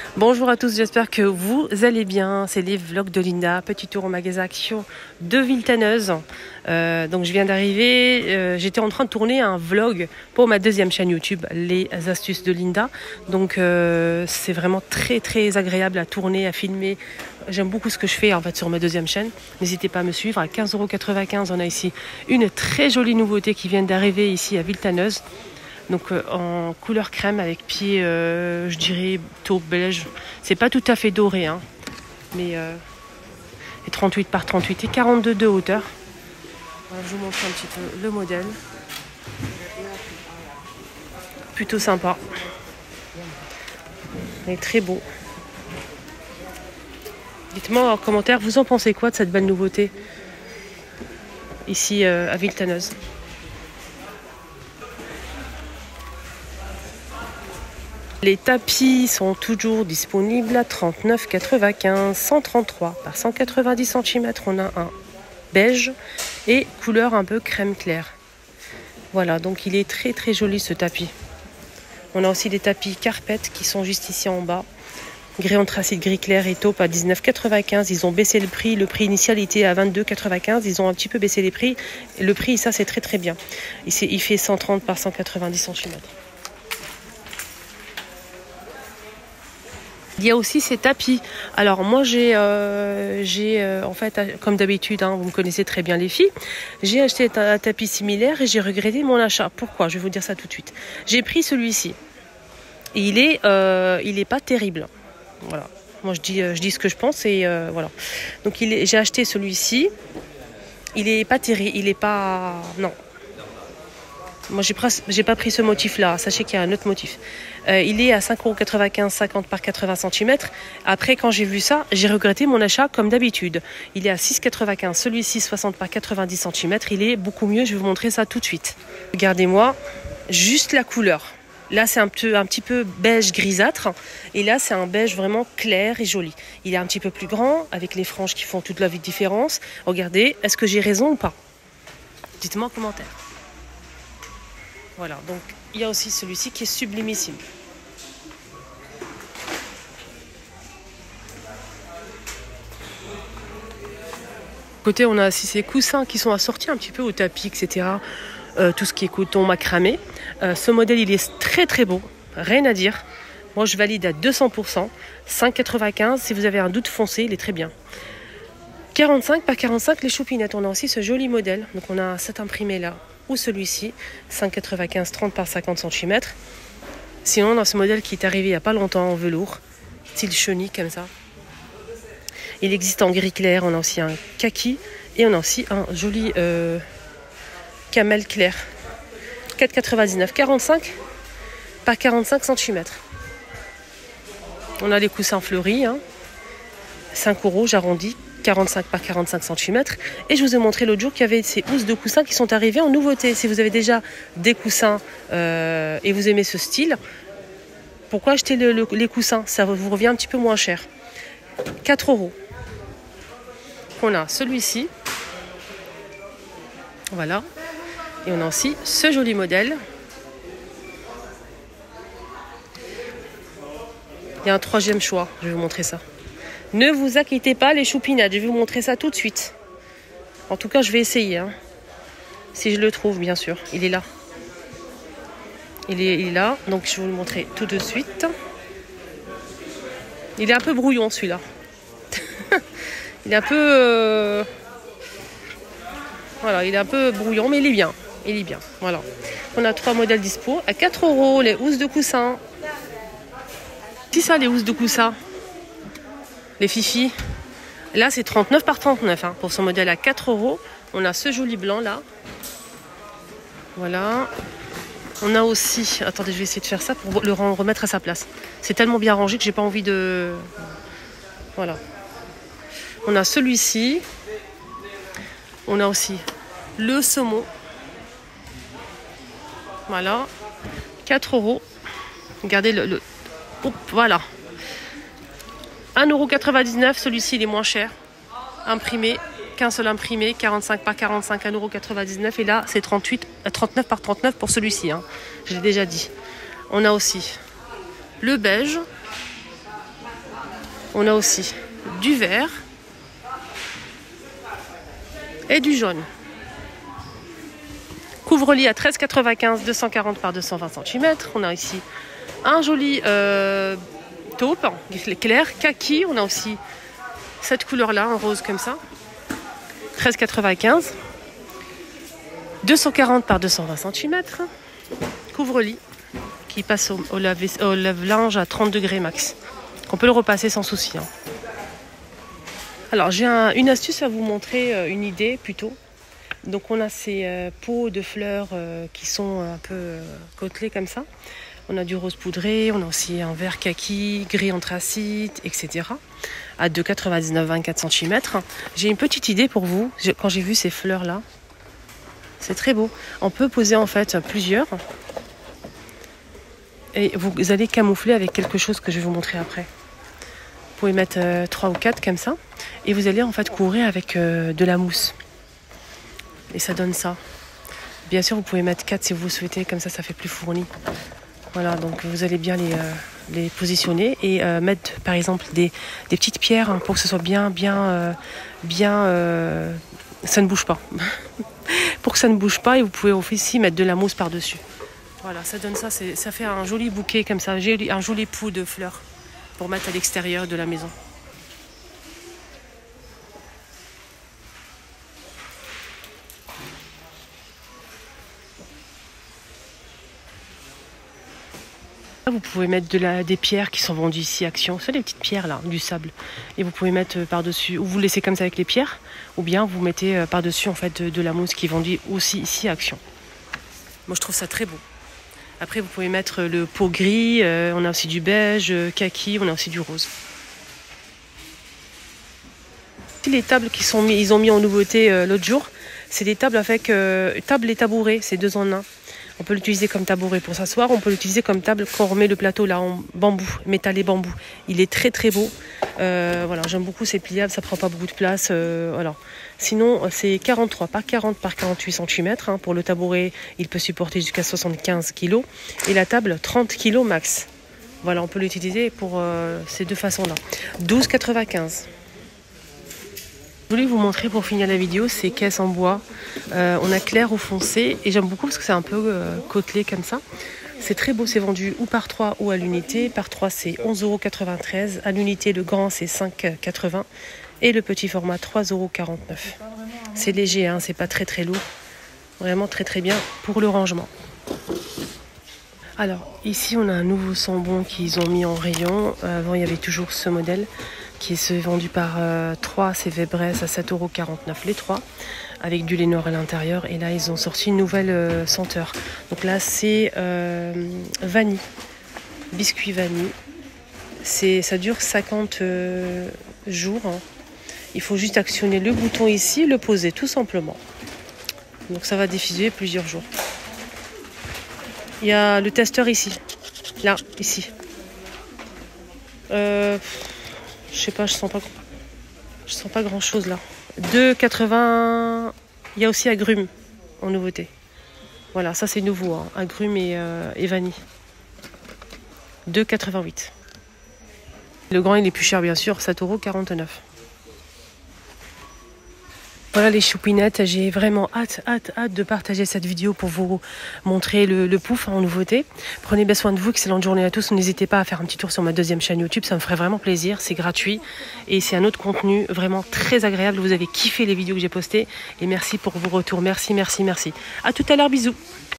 Bonjour à tous, j'espère que vous allez bien. C'est les vlogs de Linda, petit tour au magasin Action de Villetaneuse. Donc je viens d'arriver, j'étais en train de tourner un vlog pour ma deuxième chaîne YouTube, les astuces de Linda. Donc c'est vraiment très agréable à tourner, à filmer. J'aime beaucoup ce que je fais en fait sur ma deuxième chaîne. N'hésitez pas à me suivre. À 15,95 €, on a ici une très jolie nouveauté qui vient d'arriver ici à Villetaneuse. Donc en couleur crème avec pied, je dirais, taupe beige. C'est pas tout à fait doré, hein, mais 38 par 38 et 42 de hauteur. Alors, je vous montre un petit peu le modèle. Plutôt sympa. Il est très beau. Dites-moi en commentaire, vous en pensez quoi de cette belle nouveauté ici à Villetaneuse? Les tapis sont toujours disponibles à 39,95 €, 133 par 190 cm. On a un beige et couleur un peu crème clair. Voilà, donc il est très joli ce tapis. On a aussi des tapis carpette qui sont juste ici en bas. Gris anthracite, gris clair et taupe à 19,95 €. Ils ont baissé le prix. Le prix initial était à 22,95 €. Ils ont un petit peu baissé les prix. Le prix, ça c'est très bien. Il fait 130 par 190 cm. Il y a aussi ces tapis. Alors moi j'ai en fait, comme d'habitude, hein, vous me connaissez très bien les filles, j'ai acheté un tapis similaire et j'ai regretté mon achat. Pourquoi? Je vais vous dire ça tout de suite. J'ai pris celui-ci. Il est pas terrible. Voilà. Moi je dis ce que je pense et voilà. Donc j'ai acheté celui-ci. Il est pas terrible. Il est pas, non. Moi, j'ai pas pris ce motif-là. Sachez qu'il y a un autre motif. Il est à 5,95 €, 50 par 80 cm. Après, quand j'ai vu ça, j'ai regretté mon achat comme d'habitude. Il est à 6,95 €. Celui-ci, 60 par 90 cm. Il est beaucoup mieux. Je vais vous montrer ça tout de suite. Regardez-moi, juste la couleur. Là, c'est un petit peu beige grisâtre. Et là, c'est un beige vraiment clair et joli. Il est un petit peu plus grand, avec les franges qui font toute la différence. Regardez, est-ce que j'ai raison ou pas? Dites-moi en commentaire. Voilà, donc il y a aussi celui-ci qui est sublimissime. Côté, on a aussi ces coussins qui sont assortis un petit peu au tapis, etc. Tout ce qui est coton macramé. Ce modèle, il est très beau, rien à dire. Moi, je valide à 200%. 5,95 €. Si vous avez un doute foncé, il est très bien. 45 par 45 les choupinettes. On a aussi ce joli modèle. Donc on a cet imprimé là. Ou celui-ci, 5,95 30 par 50 cm. Sinon, on a ce modèle qui est arrivé il n'y a pas longtemps en velours, style chenille comme ça. Il existe en gris clair, on a aussi un kaki et on a aussi un joli camel clair. 4,99 45 par 45 cm. On a les coussins fleuris, hein. 5 €, j'arrondis. 45 par 45 cm. Et je vous ai montré l'autre jour qu'il y avait ces housses de coussins qui sont arrivées en nouveauté. Si vous avez déjà des coussins et vous aimez ce style, pourquoi acheter les coussins? Ça vous revient un petit peu moins cher. 4 €. On a celui-ci. Voilà. Et on a aussi ce joli modèle. Il y a un troisième choix. Je vais vous montrer ça. Ne vous inquiétez pas les choupinades, je vais vous montrer ça tout de suite. En tout cas, je vais essayer. Hein. Si je le trouve, bien sûr. Il est là. Il est là, donc je vais vous le montrer tout de suite. Il est un peu brouillon, celui-là. Il est un peu... Voilà, il est un peu brouillon, mais il est bien. Il est bien, voilà. On a 3 modèles dispo. À 4 €, les housses de coussin. C'est ça, les housses de coussin. Les fifis, là c'est 39 par 39 hein, pour ce modèle à 4 €. On a ce joli blanc là. Voilà. On a aussi, attendez, je vais essayer de faire ça pour le remettre à sa place. C'est tellement bien rangé que j'ai pas envie de... Voilà. On a celui-ci. On a aussi le saumon. Voilà. 4 €. Regardez le... Oups, voilà. 1,99 €, celui-ci il est moins cher. Imprimé, qu'un seul imprimé, 45 par 45, 1,99 €. Et là, c'est 39 par 39 pour celui-ci. Hein. Je l'ai déjà dit. On a aussi le beige. On a aussi du vert et du jaune. Couvre-lit à 13,95, 240 par 220 cm. On a ici un joli taupe, clair, kaki. On a aussi cette couleur-là, un rose comme ça. 13,95. 240 par 220 cm. Couvre-lit qui passe au lave-linge à 30 degrés max. On peut le repasser sans souci. Hein. Alors j'ai une astuce à vous montrer, une idée plutôt. Donc on a ces pots de fleurs qui sont un peu côtelés comme ça. On a du rose poudré, on a aussi un vert kaki, gris anthracite, etc. À 2,99, 24 cm. J'ai une petite idée pour vous, quand j'ai vu ces fleurs là. C'est très beau. On peut poser en fait plusieurs. Et vous allez camoufler avec quelque chose que je vais vous montrer après. Vous pouvez mettre 3 ou 4 comme ça. Et vous allez en fait couvrir avec de la mousse. Et ça donne ça. Bien sûr, vous pouvez mettre 4 si vous souhaitez, comme ça fait plus fourni. Voilà, donc vous allez bien les positionner et mettre par exemple des petites pierres pour que ce soit bien, ça ne bouge pas. Pour que ça ne bouge pas, et vous pouvez aussi mettre de la mousse par-dessus. Voilà, ça donne ça, ça fait un joli bouquet comme ça, un joli pot de fleurs pour mettre à l'extérieur de la maison. Vous pouvez mettre des pierres qui sont vendues ici Action. C'est des petites pierres là, du sable. Et vous pouvez mettre par-dessus, ou vous laissez comme ça avec les pierres, ou bien vous mettez par-dessus en fait de la mousse qui est vendue aussi ici Action. Moi je trouve ça très beau. Après vous pouvez mettre le pot gris, on a aussi du beige, kaki, on a aussi du rose. Les tables ils ont mis en nouveauté l'autre jour, c'est des tables avec table et tabouret, c'est 2 en 1. On peut l'utiliser comme tabouret pour s'asseoir, on peut l'utiliser comme table quand on remet le plateau là en bambou, métal et bambou. Il est très très beau. Voilà, j'aime beaucoup, c'est pliable, ça prend pas beaucoup de place. Voilà. Sinon, c'est 43, pas 40 par 48 cm. Hein. Pour le tabouret, il peut supporter jusqu'à 75 kg. Et la table, 30 kg max. Voilà, on peut l'utiliser pour ces deux façons-là. 12,95. Je voulais vous montrer pour finir la vidéo ces caisses en bois. On a clair ou foncé et j'aime beaucoup parce que c'est un peu côtelé comme ça. C'est très beau, c'est vendu ou par 3 ou à l'unité. Par 3 c'est 11,93 €. À l'unité le grand c'est 5,80 € et le petit format 3,49 €. C'est léger, hein, c'est pas très très lourd. Vraiment très très bien pour le rangement. Alors ici on a un nouveau sambon qu'ils ont mis en rayon. Avant il y avait toujours ce modèle qui est vendu par 3, c'est Webress à 7,49 € les 3, avec du lait noir à l'intérieur. Et là, ils ont sorti une nouvelle senteur. Donc là, c'est vanille, biscuit vanille. Ça dure 50 jours. Hein. Il faut juste actionner le bouton ici, le poser tout simplement. Donc ça va diffuser plusieurs jours. Il y a le testeur ici, là, ici. Je sais pas, je sens pas grand chose là. 2,80. Il y a aussi agrumes en nouveauté. Voilà, ça c'est nouveau, hein. Agrumes et vanille. 2,88. Le grand il est plus cher bien sûr, 7,49 €. Voilà les choupinettes, j'ai vraiment hâte de partager cette vidéo pour vous montrer le pouf en nouveauté. Prenez bien soin de vous, excellente journée à tous. N'hésitez pas à faire un petit tour sur ma deuxième chaîne YouTube, ça me ferait vraiment plaisir, c'est gratuit. Et c'est un autre contenu vraiment très agréable, vous avez kiffé les vidéos que j'ai postées. Et merci pour vos retours, merci. À tout à l'heure, bisous.